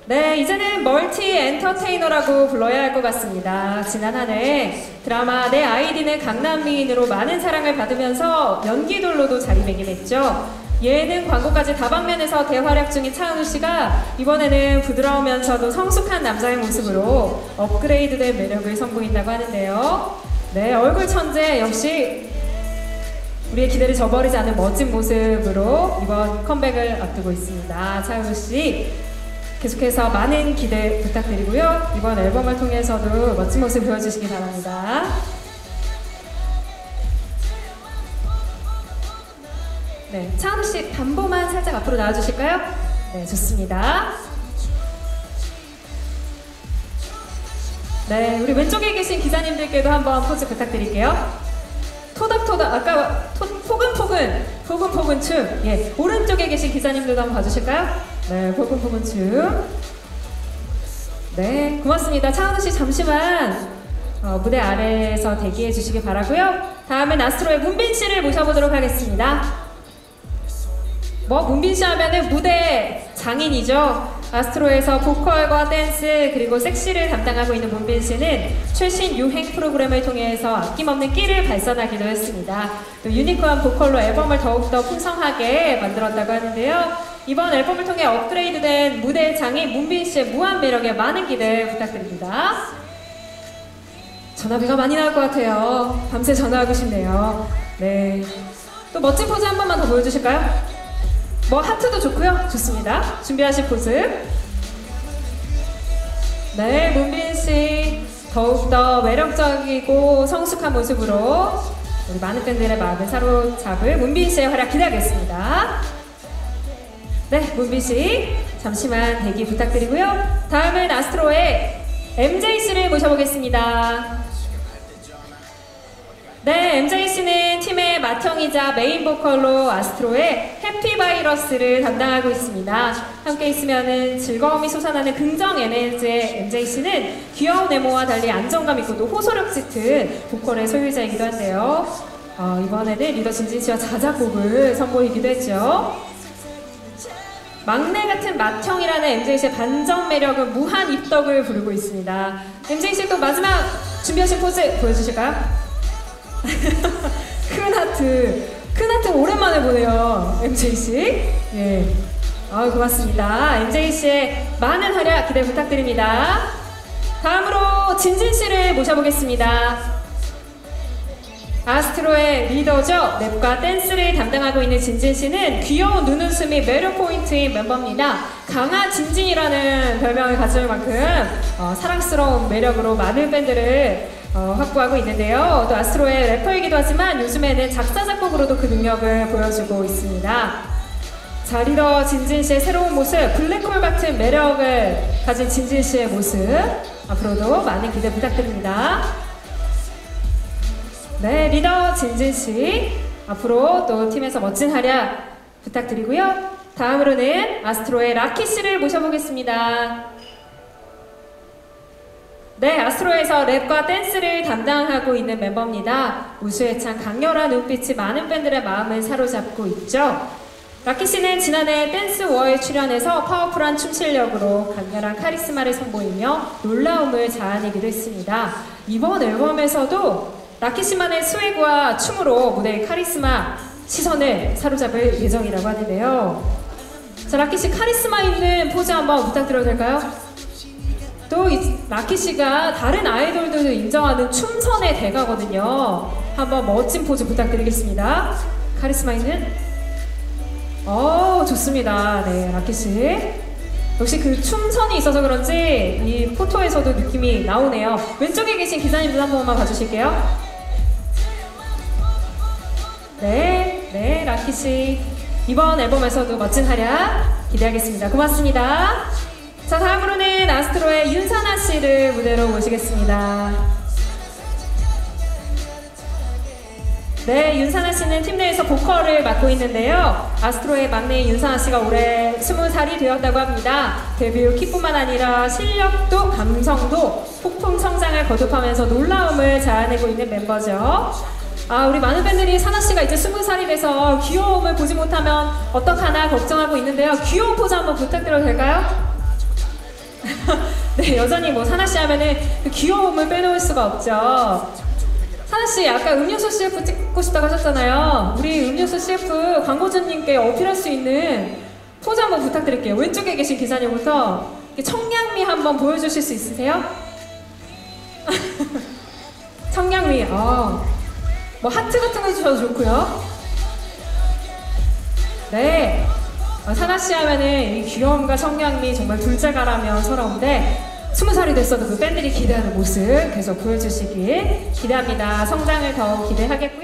네, 이제는 멀티 엔터테이너라고 불러야 할 것 같습니다. 지난 한 해 드라마 내 아이디는 강남미인으로 많은 사랑을 받으면서 연기돌로도 자리매김했죠. 예능 광고까지 다방면에서 대활약 중인 차은우 씨가 이번에는 부드러우면서도 성숙한 남자의 모습으로 업그레이드된 매력을 선보인다고 하는데요. 네, 얼굴 천재 역시 우리의 기대를 저버리지 않는 멋진 모습으로 이번 컴백을 앞두고 있습니다. 차은우 씨 계속해서 많은 기대 부탁드리고요. 이번 앨범을 통해서도 멋진 모습 보여주시기 바랍니다. 네, 차은우 씨 담보만 살짝 앞으로 나와주실까요? 네, 좋습니다. 네, 우리 왼쪽에 계신 기자님들께도 한번 포즈 부탁드릴게요. 토닥토닥, 아까 포근포근 춤. 예, 오른쪽에 계신 기자님들도 한번 봐주실까요? 네, 포근포근 춤. 네, 고맙습니다. 차은우 씨 잠시만 무대 아래에서 대기해 주시기 바라고요. 다음은 아스트로의 문빈 씨를 모셔보도록 하겠습니다. 문빈 씨 하면은 무대 장인이죠. 아스트로에서 보컬과 댄스 그리고 섹시를 담당하고 있는 문빈 씨는 최신 유행 프로그램을 통해서 아낌없는 끼를 발산하기도 했습니다. 또 유니크한 보컬로 앨범을 더욱더 풍성하게 만들었다고 하는데요. 이번 앨범을 통해 업그레이드된 무대 장인 문빈 씨의 무한 매력에 많은 기대 부탁드립니다. 전화비가 많이 나올 것 같아요. 밤새 전화하고 싶네요. 네, 또 멋진 포즈 한 번만 더 보여주실까요? 하트도 좋고요. 좋습니다. 준비하실 포즈. 네, 문빈씨 더욱더 매력적이고 성숙한 모습으로 우리 많은 팬들의 마음을 사로잡을 문빈씨의 활약 기대하겠습니다. 네, 문빈씨 잠시만 대기 부탁드리고요. 다음은 아스트로의 MJ씨를 모셔보겠습니다. 네, MJ씨는 팀의 맏형이자 메인 보컬로 아스트로의 해피바이러스를 담당하고 있습니다. 함께 있으면 즐거움이 솟아나는 긍정 에너지의 MJ씨는 귀여운 외모와 달리 안정감 있고 또 호소력 짙은 보컬의 소유자이기도 한데요. 이번에는 리더 진진씨와 자작곡을 선보이기도 했죠. 막내 같은 맏형이라는 MJ씨의 반전 매력은 무한 입덕을 부르고 있습니다. MJ씨 또 마지막 준비하신 포즈 보여주실까요? 큰 하트 오랜만에 보네요. MJ씨. 예. 고맙습니다. MJ씨의 많은 활약 기대 부탁드립니다. 다음으로 진진씨를 모셔보겠습니다. 아스트로의 리더죠. 랩과 댄스를 담당하고 있는 진진씨는 귀여운 눈웃음이 매력 포인트인 멤버입니다. 강아 진진이라는 별명을 가질 만큼 사랑스러운 매력으로 많은 팬들을 확보하고 있는데요. 또 아스트로의 래퍼이기도 하지만 요즘에는 작사, 작곡으로도 그 능력을 보여주고 있습니다. 자, 리더 진진씨의 새로운 모습, 블랙홀 같은 매력을 가진 진진씨의 모습 앞으로도 많은 기대 부탁드립니다. 네, 리더 진진씨 앞으로 또 팀에서 멋진 활약 부탁드리고요. 다음으로는 아스트로의 라키씨를 모셔보겠습니다. 네, 아스트로에서 랩과 댄스를 담당하고 있는 멤버입니다. 우수에 찬 강렬한 눈빛이 많은 팬들의 마음을 사로잡고 있죠. 라키씨는 지난해 댄스워에 출연해서 파워풀한 춤 실력으로 강렬한 카리스마를 선보이며 놀라움을 자아내기도 했습니다. 이번 앨범에서도 라키씨만의 스웨그와 춤으로 무대의 카리스마 시선을 사로잡을 예정이라고 하는데요. 자, 라키씨 카리스마 있는 포즈 한번 부탁드려도 될까요? 또 라키씨가 다른 아이돌들도 인정하는 춤선의 대가거든요. 한번 멋진 포즈 부탁드리겠습니다. 카리스마 있는 좋습니다. 네, 라키씨 역시 그 춤선이 있어서 그런지 이 포토에서도 느낌이 나오네요. 왼쪽에 계신 기자님들 한 번만 봐주실게요. 네, 라키씨 이번 앨범에서도 멋진 활약 기대하겠습니다. 고맙습니다. 자, 다음으로는 아스트로의 윤사나 씨를 무대로 모시겠습니다. 네, 윤사나 씨는 팀 내에서 보컬을 맡고 있는데요. 아스트로의 막내인 윤사나 씨가 올해 20살이 되었다고 합니다. 데뷔 후 키뿐만 아니라 실력도 감성도 폭풍 성장을 거듭하면서 놀라움을 자아내고 있는 멤버죠. 우리 많은 팬들이 사나 씨가 이제 20살이 돼서 귀여움을 보지 못하면 어떡하나 걱정하고 있는데요. 귀여운 포즈 한번 부탁드려도 될까요? 네, 여전히 뭐 사나 씨 하면은 그 귀여움을 빼놓을 수가 없죠. 사나 씨, 아까 음료수 CF 찍고 싶다고 하셨잖아요. 우리 음료수 CF 광고주님께 어필할 수 있는 포즈 한번 부탁드릴게요. 왼쪽에 계신 기사님부터 청량미 한번 보여주실 수 있으세요? 청량미, 뭐 하트 같은 거 해주셔도 좋고요. 네, 사나 씨 하면은 이 귀여움과 청량미 정말 둘째가라면 서러운데 20살이 됐어도 그 팬들이 기대하는 모습 계속 보여주시길 기대합니다. 성장을 더욱 기대하겠고요.